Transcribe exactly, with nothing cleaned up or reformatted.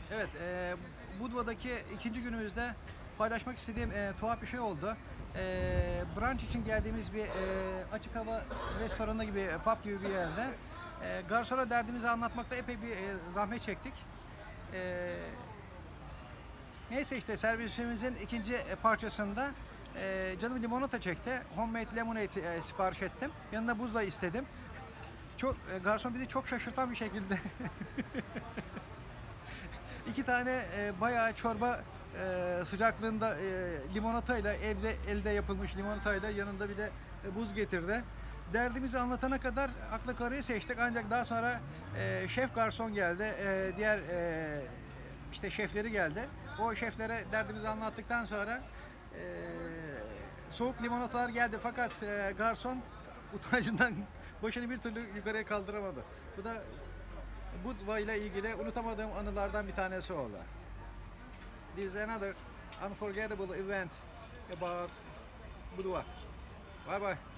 Evet, e, Budva'daki ikinci günümüzde paylaşmak istediğim e, tuhaf bir şey oldu. E, brunch için geldiğimiz bir e, açık hava restoranı gibi, pub gibi bir yerde e, garsona derdimizi anlatmakta epey bir e, zahmet çektik. E, neyse işte servisimizin ikinci parçasında e, canım limonata çekti. Homemade lemonade e, sipariş ettim. Yanında buzla istedim. Çok e, garson bizi çok şaşırtan bir şekilde İki tane e, bayağı çorba e, sıcaklığında e, limonatayla, evde elde yapılmış limonatayla yanında bir de e, buz getirdi. Derdimizi anlatana kadar akla karıyı seçtik, ancak daha sonra e, şef garson geldi, e, diğer e, işte şefleri geldi. O şeflere derdimizi anlattıktan sonra e, soğuk limonatalar geldi, fakat e, garson utancından başını bir türlü yukarıya kaldıramadı. Bu da Budva ile ilgili unutamadığım anılardan bir tanesi oldu. This is another unforgettable event about Budva. Bye bye.